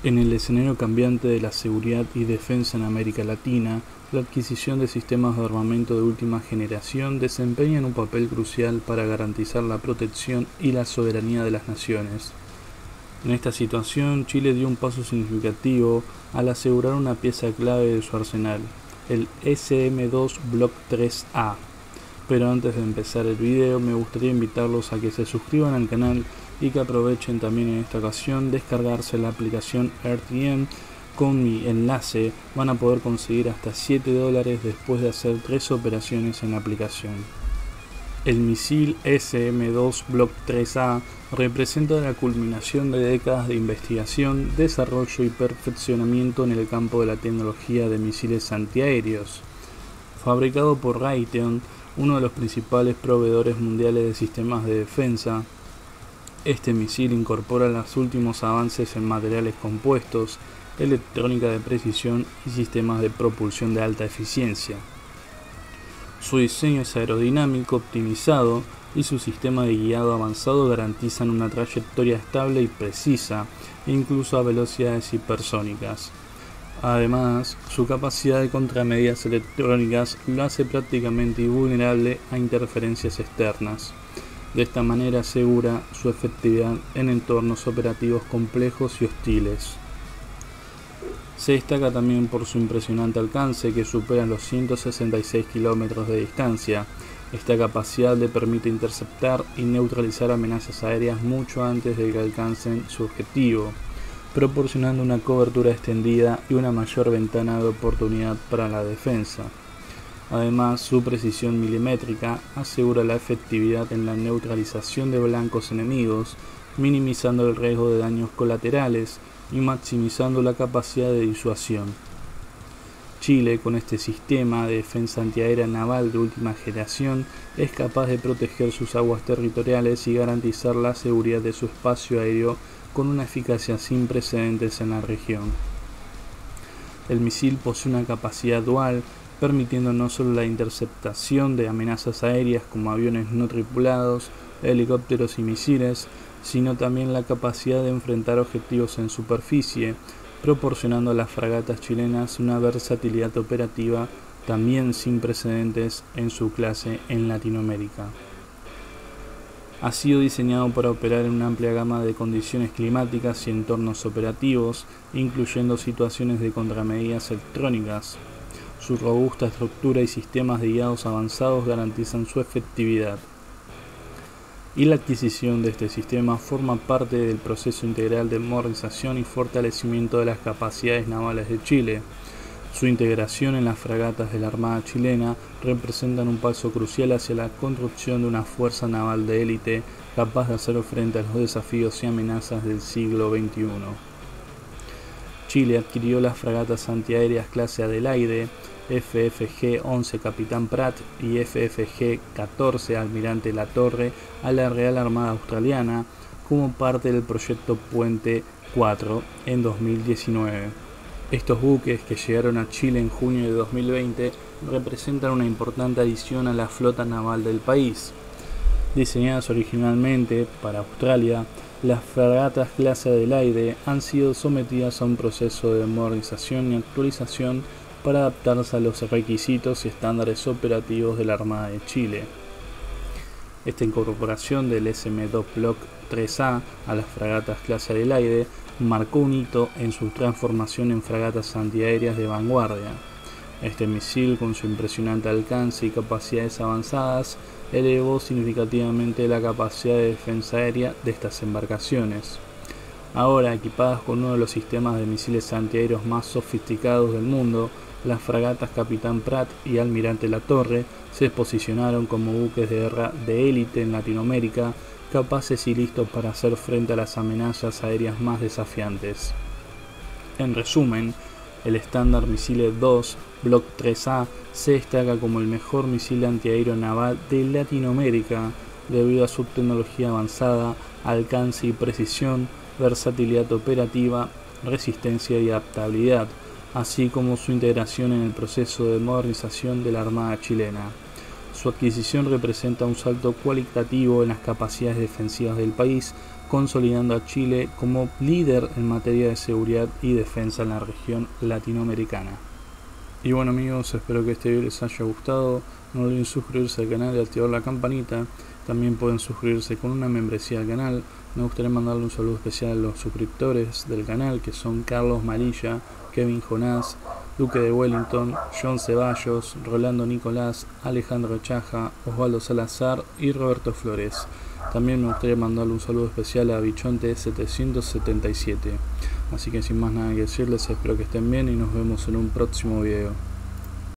En el escenario cambiante de la seguridad y defensa en América Latina, la adquisición de sistemas de armamento de última generación desempeñan un papel crucial para garantizar la protección y la soberanía de las naciones. En esta situación, Chile dio un paso significativo al asegurar una pieza clave de su arsenal, el SM-2 Block 3A. Pero antes de empezar el video, me gustaría invitarlos a que se suscriban al canal y que aprovechen también en esta ocasión descargarse la aplicación RTM. Con mi enlace van a poder conseguir hasta $7 después de hacer 3 operaciones en la aplicación. El misil SM-2 Block 3A representa la culminación de décadas de investigación, desarrollo y perfeccionamiento en el campo de la tecnología de misiles antiaéreos. Fabricado por Raytheon, uno de los principales proveedores mundiales de sistemas de defensa, este misil incorpora los últimos avances en materiales compuestos, electrónica de precisión y sistemas de propulsión de alta eficiencia. Su diseño es aerodinámico, optimizado, y su sistema de guiado avanzado garantizan una trayectoria estable y precisa, incluso a velocidades hipersónicas. Además, su capacidad de contramedidas electrónicas lo hace prácticamente invulnerable a interferencias externas. De esta manera asegura su efectividad en entornos operativos complejos y hostiles. Se destaca también por su impresionante alcance, que supera los 166 kilómetros de distancia. Esta capacidad le permite interceptar y neutralizar amenazas aéreas mucho antes de que alcancen su objetivo, proporcionando una cobertura extendida y una mayor ventana de oportunidad para la defensa. Además, su precisión milimétrica asegura la efectividad en la neutralización de blancos enemigos, minimizando el riesgo de daños colaterales y maximizando la capacidad de disuasión. Chile, con este sistema de defensa antiaérea naval de última generación, es capaz de proteger sus aguas territoriales y garantizar la seguridad de su espacio aéreo con una eficacia sin precedentes en la región. El misil posee una capacidad dual, permitiendo no solo la interceptación de amenazas aéreas como aviones no tripulados, helicópteros y misiles, sino también la capacidad de enfrentar objetivos en superficie, proporcionando a las fragatas chilenas una versatilidad operativa también sin precedentes en su clase en Latinoamérica. Ha sido diseñado para operar en una amplia gama de condiciones climáticas y entornos operativos, incluyendo situaciones de contramedidas electrónicas. Su robusta estructura y sistemas de guiados avanzados garantizan su efectividad. Y la adquisición de este sistema forma parte del proceso integral de modernización y fortalecimiento de las capacidades navales de Chile. Su integración en las fragatas de la Armada chilena representan un paso crucial hacia la construcción de una fuerza naval de élite capaz de hacer frente a los desafíos y amenazas del siglo XXI. Chile adquirió las fragatas antiaéreas clase Adelaide, FFG-11 Capitán Pratt y FFG-14 Almirante Latorre a la Real Armada Australiana como parte del proyecto Puente 4 en 2019. Estos buques, que llegaron a Chile en junio de 2020, representan una importante adición a la flota naval del país. Diseñadas originalmente para Australia, las fragatas clase Adelaide han sido sometidas a un proceso de modernización y actualización para adaptarse a los requisitos y estándares operativos de la Armada de Chile. Esta incorporación del SM-2 Block 3A a las fragatas clase Adelaide marcó un hito en su transformación en fragatas antiaéreas de vanguardia. Este misil, con su impresionante alcance y capacidades avanzadas, elevó significativamente la capacidad de defensa aérea de estas embarcaciones. Ahora, equipadas con uno de los sistemas de misiles antiaéreos más sofisticados del mundo, las fragatas Capitán Pratt y Almirante Latorre se posicionaron como buques de guerra de élite en Latinoamérica, capaces y listos para hacer frente a las amenazas aéreas más desafiantes. En resumen, el estándar Missile 2 Block 3A se destaca como el mejor misil antiaéreo naval de Latinoamérica debido a su tecnología avanzada, alcance y precisión, versatilidad operativa, resistencia y adaptabilidad, así como su integración en el proceso de modernización de la Armada chilena. Su adquisición representa un salto cualitativo en las capacidades defensivas del país, consolidando a Chile como líder en materia de seguridad y defensa en la región latinoamericana. Y bueno amigos, espero que este video les haya gustado. No olviden suscribirse al canal y activar la campanita. También pueden suscribirse con una membresía al canal. Me gustaría mandarle un saludo especial a los suscriptores del canal, que son Carlos Malilla, Kevin Jonás, Duque de Wellington, John Ceballos, Rolando Nicolás, Alejandro Chaja, Osvaldo Salazar y Roberto Flores. También me gustaría mandarle un saludo especial a Bichonte 777. Así que sin más nada que decirles, espero que estén bien y nos vemos en un próximo video.